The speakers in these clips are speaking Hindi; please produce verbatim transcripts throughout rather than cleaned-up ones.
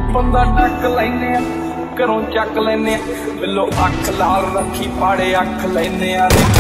बंदा टक लैने घरों चक लैने बिलो अख लाल रखी पाड़े अख लैने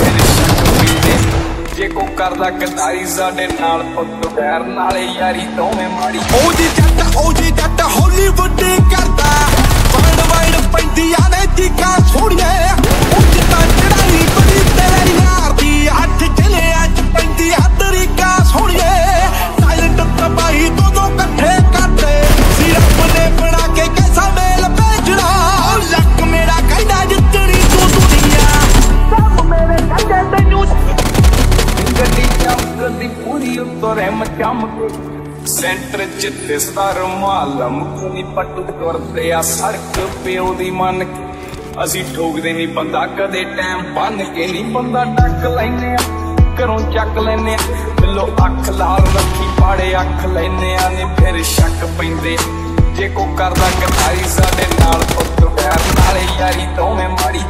जे को करदा गद्दारी साडे नाल पुत्त बैर नाले यारी दोवें माड़ी ओ जी जट ओ जी जट हॉलीवुड करदा वर्ल्ड वाइड पैंदियां ने चीकां छोड़िए उच तां चढ़ाई बड़ी तेरे यार दी अठ जिले अच पैंदी तरीका छोड़िए साइलेंट तबाही दोनों कट्ठे करते सिर्फ ने बना के कैसा मेल भेजना लक मेरा कहना जितनी तू दुनिया सब मेरे कहने तैनू गड्डी चमकदी पूरी उत्तरे चमके सेंटर च दिसदा रुमालम कोई पट्टू तुरदे आ सड़क प्यो दी मन के असी ठोकदे नहीं बंदा कदे टाइम बन के नहीं बंदा टक लैने घरों चक लैने बिलो अख लाल रखी पाड़े अख लैने ने फिर शक पैंदे जे को करदा गद्दारी साडे नाल पुत्त बैर नाले यारी दोवें माड़ी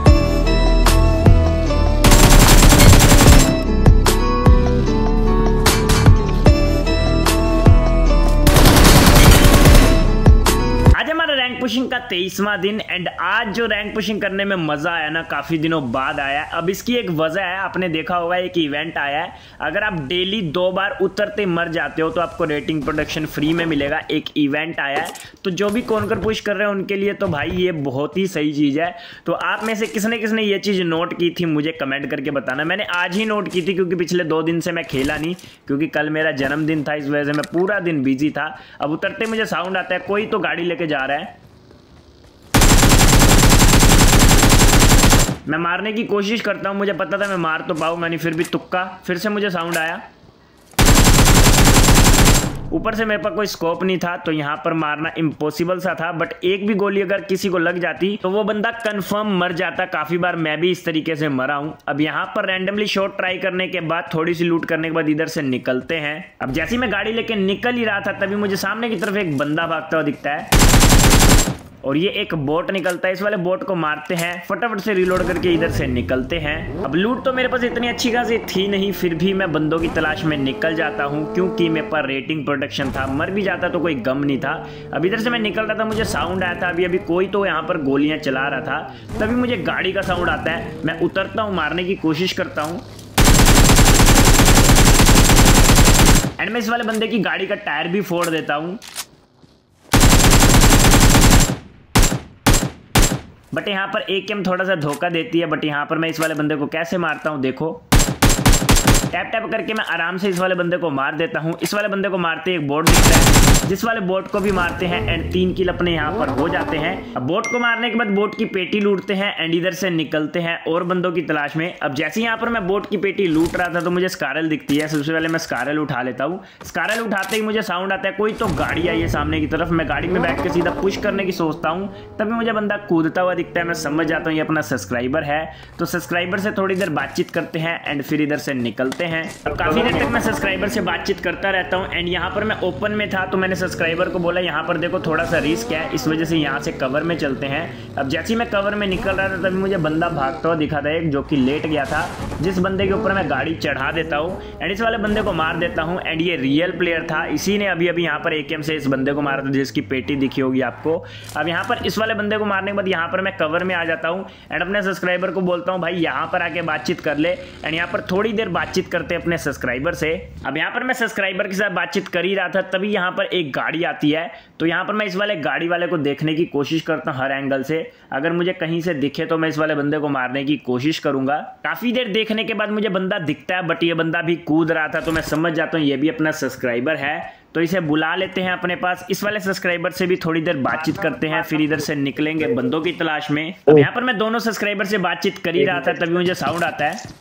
रैंक पुशिंग का तेईसवां दिन एंड आज जो रैंक पुशिंग करने में मजा आया ना काफी दिनों बाद आया। अब इसकी एक वजह है, आपने देखा होगा एक इवेंट आया है, अगर आप डेली दो बार उतरते मर जाते हो तो आपको रेटिंग प्रोडक्शन फ्री में मिलेगा। एक इवेंट आया है तो जो भी कॉन्कर पुश कर रहे हैं उनके लिए तो भाई ये बहुत ही सही चीज है। तो आप में से किसने किसने ये चीज नोट की थी मुझे कमेंट करके बताना। मैंने आज ही नोट की थी क्योंकि पिछले दो दिन से मैं खेला नहीं, क्योंकि कल मेरा जन्मदिन था, इस वजह से मैं पूरा दिन बिजी था। अब उतरते मुझे साउंड आता है, कोई तो गाड़ी लेके जा रहा है। मैं मारने की कोशिश करता हूं, मुझे पता था मैं मार तो पाऊं, मैंने फिर भी तुक्का, फिर से मुझे साउंड आया। ऊपर से मेरे पास कोई स्कोप नहीं था तो यहां पर मारना इम्पॉसिबल सा था, बट एक भी गोली अगर किसी को लग जाती तो वो बंदा कंफर्म मर जाता। काफी बार मैं भी इस तरीके से मरा हूं। अब यहां पर रैंडमली शॉट ट्राई करने के बाद थोड़ी सी लूट करने के बाद इधर से निकलते हैं। अब जैसे ही मैं गाड़ी लेके निकल ही रहा था तभी मुझे सामने की तरफ एक बंदा भागता हुआ दिखता है और ये एक बोट निकलता है। इस वाले बोट को मारते हैं, फटाफट से रिलोड करके इधर से निकलते हैं। अब लूट तो मेरे पास इतनी अच्छी खासी थी नहीं, फिर भी मैं बंदों की तलाश में निकल जाता हूं क्योंकि मेरे पास रेटिंग प्रोटेक्शन था। मर भी जाता तो कोई गम नहीं था। अब इधर से मैं निकल रहा था, मुझे साउंड आया था अभी अभी कोई तो यहाँ पर गोलियां चला रहा था, तभी मुझे गाड़ी का साउंड आता है। मैं उतरता हूँ, मारने की कोशिश करता हूँ एंड मैं इस वाले बंदे की गाड़ी का टायर भी फोड़ देता हूँ। बट यहाँ पर एक एम थोड़ा सा धोखा देती है। बट यहाँ पर मैं इस वाले बंदे को कैसे मारता हूँ देखो, टैप टैप करके मैं आराम से इस वाले बंदे को मार देता हूँ। इस वाले बंदे को मारते एक बोट दिखता है, जिस वाले बोट को भी मारते हैं एंड तीन किल अपने यहाँ पर हो जाते हैं। अब बोट को मारने के बाद बोट की पेटी लूटते हैं एंड इधर से निकलते हैं और बंदों की तलाश में। अब जैसे यहाँ पर मैं बोट की पेटी लूट रहा था तो मुझे स्कारल दिखती है। सबसे पहले मैं स्कारल उठा लेता हूँ। स्कारल उठाते ही मुझे साउंड आता है, कोई तो गाड़ी आई है सामने की तरफ। मैं गाड़ी में बैठ के सीधा पुश करने की सोचता हूँ, तभी मुझे बंदा कूदता हुआ दिखता है। मैं समझ जाता हूँ ये अपना सब्सक्राइबर है, तो सब्सक्राइबर से थोड़ी देर बातचीत करते हैं एंड फिर इधर से निकलते हैं। अब काफी देर तक मैं सब्सक्राइबर से बातचीत करता रहता हूं एंड यहाँ पर मैं ओपन में था तो मैंने सब्सक्राइबर को बोला यहाँ पर देखो थोड़ा सा रिस्क है, इस वजह से यहाँ से कवर में चलते हैं। अब जैसे ही मैं कवर में निकल रहा था तभी मुझे बंदा भागता हुआ दिखा था एक, जो कि लेट गया था, जिस बंदे के ऊपर मैं गाड़ी चढ़ा देता हूँ एंड इस वाले बंदे को मार देता हूँ। एंड ये रियल प्लेयर था, इसी ने अभी अभी यहाँ पर एकेएम से इस बंदे को मारा था जिसकी पेटी दिखी होगी आपको। अब यहाँ पर इस वाले बंदे को मारने के बाद यहाँ पर मैं कवर में आ जाता हूँ एंड अपने सब्सक्राइबर को बोलता हूँ भाई यहाँ पर आके बातचीत कर ले। एंड यहाँ पर थोड़ी देर बातचीत करते अपने सब्सक्राइबर से। अब यहाँ पर मैं सब्सक्राइबर के साथ बातचीत कर ही रहा था तभी यहाँ पर एक गाड़ी आती है, तो यहाँ पर मैं इस वाले गाड़ी वाले को देखने की कोशिश करता हूँ हर एंगल से। अगर मुझे कहीं से दिखे तो मैं इस वाले बंदे को मारने की कोशिश करूंगा। काफी देर देखने के बाद मुझे बंदा दिखता है, बट ये बंदा भी कूद रहा था तो मैं समझ जाता हूँ ये भी अपना सब्सक्राइबर है, तो इसे बुला लेते हैं अपने पास। इस वाले सब्सक्राइबर से भी थोड़ी देर बातचीत करते हैं, फिर इधर से निकलेंगे बंदों की तलाश में। अब यहाँ पर मैं दोनों सब्सक्राइबर से बातचीत कर ही रहा था तभी मुझे साउंड आता है,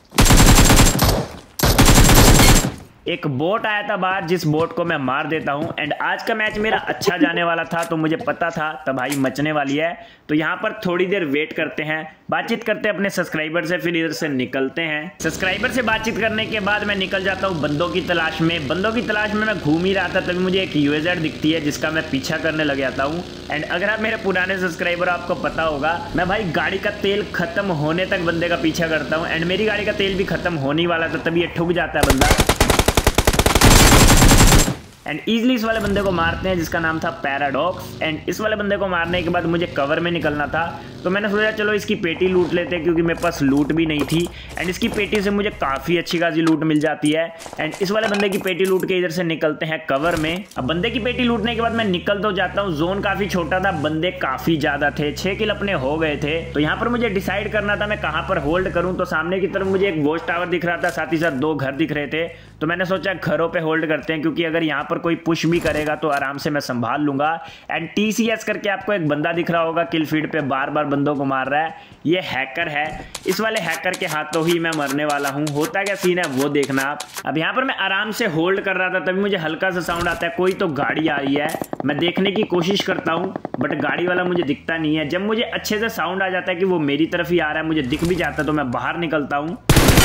एक बोट आया था बाहर, जिस बोट को मैं मार देता हूं। एंड आज का मैच मेरा अच्छा जाने वाला था तो मुझे पता था तबाही मचने वाली है, तो यहाँ पर थोड़ी देर वेट करते हैं, बातचीत करते हैं अपने सब्सक्राइबर से, फिर इधर से निकलते हैं। सब्सक्राइबर से बातचीत करने के बाद मैं निकल जाता हूँ बंदों की तलाश में। बंदों की तलाश में मैं घूम ही रहा था तभी मुझे एक यूएजेड दिखती है जिसका मैं पीछा करने लग जाता हूँ। एंड अगर आप मेरे पुराने सब्सक्राइबर आपको पता होगा मैं भाई गाड़ी का तेल खत्म होने तक बंदे का पीछा करता हूँ। एंड मेरी गाड़ी का तेल भी खत्म होने वाला था तभी ये ठुक जाता है बंदा। एंड ईजिली इस वाले बंदे को मारते हैं जिसका नाम था पैराडॉक्स। एंड इस वाले बंदे को मारने के बाद मुझे कवर में निकलना था, तो मैंने सोचा चलो इसकी पेटी लूट लेते हैं क्योंकि मेरे पास लूट भी नहीं थी। एंड इसकी पेटी से मुझे काफ़ी अच्छी खासी लूट मिल जाती है। एंड इस वाले बंदे की पेटी लूट के इधर से निकलते हैं कवर में। अब बंदे की पेटी लूटने के बाद मैं निकल तो जाता हूँ, जोन काफ़ी छोटा था, बंदे काफ़ी ज़्यादा थे, छः किल अपने हो गए थे। तो यहाँ पर मुझे डिसाइड करना था मैं कहाँ पर होल्ड करूँ। तो सामने की तरफ मुझे एक वॉच टावर दिख रहा था, साथ ही साथ दो घर दिख रहे थे। तो मैंने सोचा घरों पे होल्ड करते हैं क्योंकि अगर यहाँ पर कोई पुश भी करेगा तो आराम से मैं संभाल लूंगा। एंड टी सी एस करके आपको एक बंदा दिख रहा होगा किल फीड पे बार बार बंदों को मार रहा है, ये हैकर है। इस वाले हैकर के हाथों ही मैं मरने वाला हूँ। होता क्या सीन है वो देखना आप। अब यहाँ पर मैं आराम से होल्ड कर रहा था, तभी मुझे हल्का सा साउंड आता है, कोई तो गाड़ी आ रही है। मैं देखने की कोशिश करता हूँ बट गाड़ी वाला मुझे दिखता नहीं है। जब मुझे अच्छे से साउंड आ जाता है कि वो मेरी तरफ ही आ रहा है, मुझे दिख भी जाता है, तो मैं बाहर निकलता हूँ।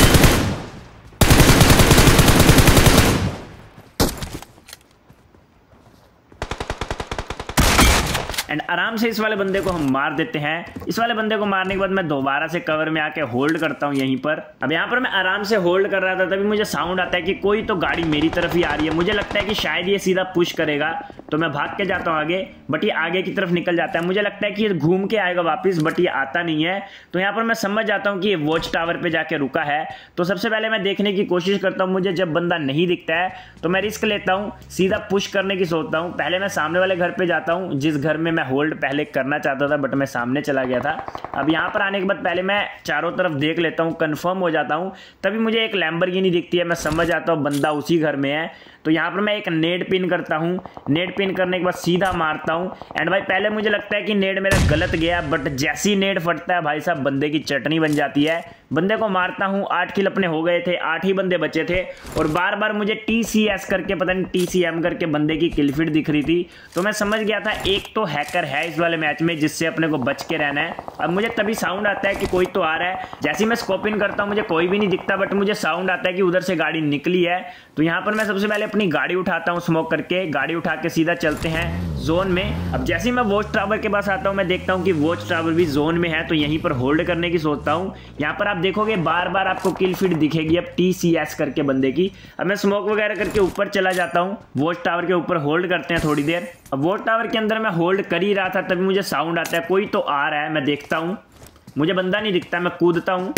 एंड आराम से इस वाले बंदे को हम मार देते हैं। इस वाले बंदे को मारने के बाद मैं दोबारा से कवर में आके होल्ड करता हूं यहीं पर। अब यहाँ पर मैं आराम से होल्ड कर रहा था, तभी मुझे साउंड आता है कि कोई तो गाड़ी मेरी तरफ ही आ रही है। मुझे लगता है कि शायद ये सीधा पुश करेगा, तो मैं भाग के जाता हूँ आगे, बट ये आगे की तरफ निकल जाता है। मुझे लगता है कि ये घूम के आएगा वापस, बट ये आता नहीं है। तो यहाँ पर मैं समझ जाता हूँ कि ये वॉच टावर पे जाके रुका है। तो सबसे पहले मैं देखने की कोशिश करता हूँ। मुझे जब बंदा नहीं दिखता है तो मैं रिस्क लेता हूँ, सीधा पुश करने की सोचता हूँ। पहले मैं सामने वाले घर पे जाता हूँ जिस घर में मैं होल्ड पहले करना चाहता था, बट मैं सामने चला गया था। अब यहाँ पर आने के बाद पहले मैं चारों तरफ देख लेता हूँ, कंफर्म हो जाता हूँ। तभी मुझे एक लैम्बोर्गिनी दिखती है, मैं समझ जाता हूँ बंदा उसी घर में है। तो यहाँ पर मैं एक नेड पिन करता हूँ। नेड पिन करने के बाद सीधा मारता हूँ। एंड भाई पहले मुझे लगता है कि नेड मेरा गलत गया, बट जैसी ही नेड फटता है भाई साहब बंदे की चटनी बन जाती है। बंदे को मारता हूँ, आठ किल अपने हो गए थे, आठ ही बंदे बचे थे। और बार बार मुझे टी सी एस करके पता नहीं टी सी एम करके बंदे की किल फीड दिख रही थी। तो मैं समझ गया था एक तो हैकर है इस वाले मैच में जिससे अपने को बच के रहना है। अब मुझे तभी साउंड आता है कि कोई तो आ रहा है। जैसे ही मैं स्कोप इन करता हूँ मुझे कोई भी नहीं दिखता, बट मुझे साउंड आता है कि उधर से गाड़ी निकली है। तो यहाँ पर मैं सबसे पहले अपनी गाड़ी उठाता हूँ, स्मोक करके गाड़ी उठा के सीधा चलते हैं जोन में। अब जैसे ही मैं वॉच टावर के पास आता हूँ मैं देखता हूँ कि वॉच टावर भी जोन में है, तो यहीं पर होल्ड करने की सोचता हूँ। यहाँ पर आप देखोगे बार बार आपको किल फीड दिखेगी अब टी सी एस करके बंदे की। अब मैं स्मोक वगैरह करके ऊपर चला जाता हूँ, वॉच टावर के ऊपर होल्ड करते हैं थोड़ी देर। अब वॉच टावर के अंदर मैं होल्ड कर ही रहा था, तभी मुझे साउंड आता है कोई तो आ रहा है। मैं देखता हूँ, मुझे बंदा नहीं दिखता, मैं कूदता हूँ।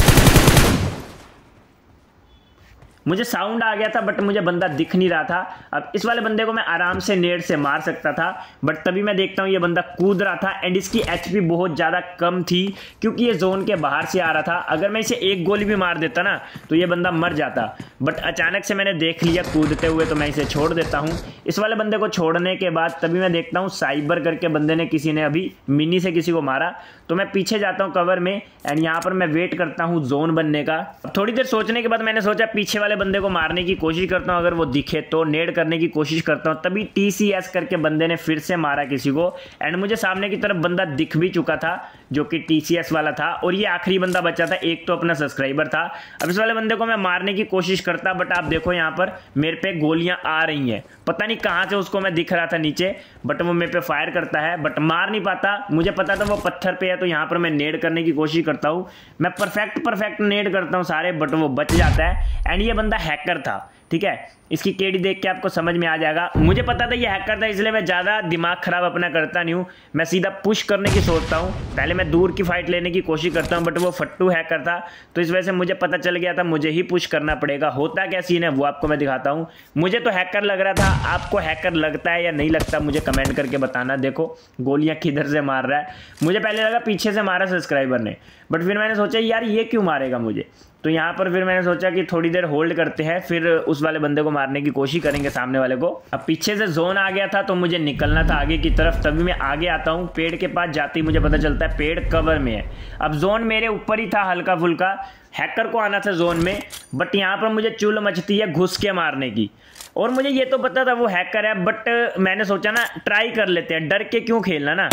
मुझे साउंड आ गया था बट मुझे बंदा दिख नहीं रहा था। अब इस वाले बंदे को मैं आराम से नेड से मार सकता था, बट तभी मैं देखता हूँ ये बंदा कूद रहा था। एंड इसकी एचपी बहुत ज़्यादा कम थी क्योंकि ये जोन के बाहर से आ रहा था। अगर मैं इसे एक गोली भी मार देता ना तो ये बंदा मर जाता, बट अचानक से मैंने देख लिया कूदते हुए, तो मैं इसे छोड़ देता हूँ। इस वाले बंदे को छोड़ने के बाद तभी मैं देखता हूँ साइबर करके बंदे ने, किसी ने अभी मिनी से किसी को मारा। तो मैं पीछे जाता हूँ कवर में एंड यहाँ पर मैं वेट करता हूँ जोन बनने का। थोड़ी देर सोचने के बाद मैंने सोचा पीछे वाले बंदे को मारने की कोशिश करता हूं, अगर वो दिखे तो नेड करने की कोशिश करता हूं। तभी टी सी एस करके बंदे ने फिर से मारा किसी को। एंड मुझे सामने की तरफ बंदा दिख भी चुका था जो कि टी सी एस वाला था, और ये आखिरी बंदा बचा था, एक तो अपना सब्सक्राइबर था। अब इस वाले बंदे को मैं मारने की कोशिश करता, बट आप देखो यहाँ पर मेरे पे गोलियां आ रही हैं, पता नहीं कहाँ से उसको मैं दिख रहा था नीचे, बट वो मेरे पे फायर करता है, बट मार नहीं पाता। मुझे पता था वो पत्थर पे है, तो यहाँ पर मैं नेड करने की कोशिश करता हूँ। मैं परफेक्ट परफेक्ट नेड करता हूँ सारे, बट वो बच जाता है। एंड ये बंदा हैकर था, ठीक है, इसकी केडी देख के आपको समझ में आ जाएगा। मुझे पता था ये हैकर था, इसलिए मैं ज़्यादा दिमाग खराब अपना करता नहीं हूँ, मैं सीधा पुश करने की सोचता हूँ। पहले मैं दूर की फाइट लेने की कोशिश करता हूँ, बट वो फट्टू हैकर था, तो इस वजह से मुझे पता चल गया था मुझे ही पुश करना पड़ेगा। होता क्या सीन है वो आपको मैं दिखाता हूँ। मुझे तो हैकर लग रहा था, आपको हैकर लगता है या नहीं लगता मुझे कमेंट करके बताना। देखो गोलियाँ किधर से मार रहा है, मुझे पहले लगा पीछे से मारा सब्सक्राइबर ने, बट फिर मैंने सोचा यार ये क्यों मारेगा मुझे। तो यहाँ पर फिर मैंने सोचा कि थोड़ी देर होल्ड करते हैं, फिर उस वाले बंदे को मारने की कोशिश करेंगे सामने वाले को। अब पीछे से जोन आ गया था तो मुझे निकलना था आगे की तरफ, तभी मैं आगे आता हूँ। पेड़ के पास जाते ही मुझे पता चलता है पेड़ कवर में है। अब जोन मेरे ऊपर ही था हल्का फुल्का, हैकर को आना था जोन में, बट यहाँ पर मुझे चुल मचती है घुस के मारने की। और मुझे ये तो पता था वो हैकर है, बट मैंने सोचा ना ट्राई कर लेते हैं, डर के क्यों खेलना ना।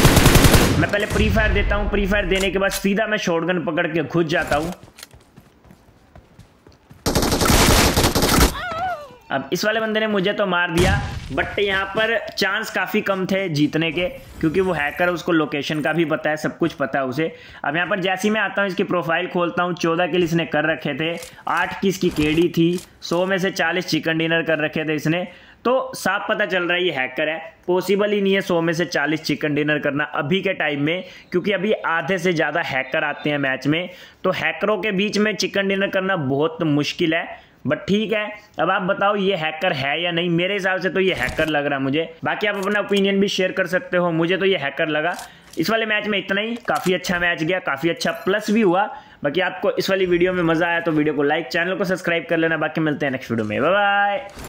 मैं पहले प्री फायर देता हूँ, प्री फायर देने के बाद सीधा मैं शॉटगन पकड़ के घुस जाता हूँ। अब इस वाले बंदे ने मुझे तो मार दिया, बट यहाँ पर चांस काफ़ी कम थे जीतने के, क्योंकि वो हैकर है, उसको लोकेशन का भी पता है, सब कुछ पता है उसे। अब यहाँ पर जैसे ही मैं आता हूँ इसकी प्रोफाइल खोलता हूँ, चौदह किल इसने कर रखे थे, आठ की इसकी केडी थी, सौ में से चालीस चिकन डिनर कर रखे थे इसने। तो साफ पता चल रहा है ये हैकर है। पॉसिबल ही नहीं है सौ में से चालीस चिकन डिनर करना अभी के टाइम में, क्योंकि अभी आधे से ज़्यादा हैकर आते हैं मैच में, तो हैकरों के बीच में चिकन डिनर करना बहुत मुश्किल है। बट ठीक है, अब आप बताओ ये हैकर है या नहीं। मेरे हिसाब से तो ये हैकर लग रहा है मुझे, बाकी आप अपना ओपिनियन भी शेयर कर सकते हो। मुझे तो ये हैकर लगा। इस वाले मैच में इतना ही, काफ़ी अच्छा मैच गया, काफ़ी अच्छा प्लस भी हुआ। बाकी आपको इस वाली वीडियो में मज़ा आया तो वीडियो को लाइक, चैनल को सब्सक्राइब कर लेना। बाकी मिलते हैं नेक्स्ट वीडियो में, बाय बाय।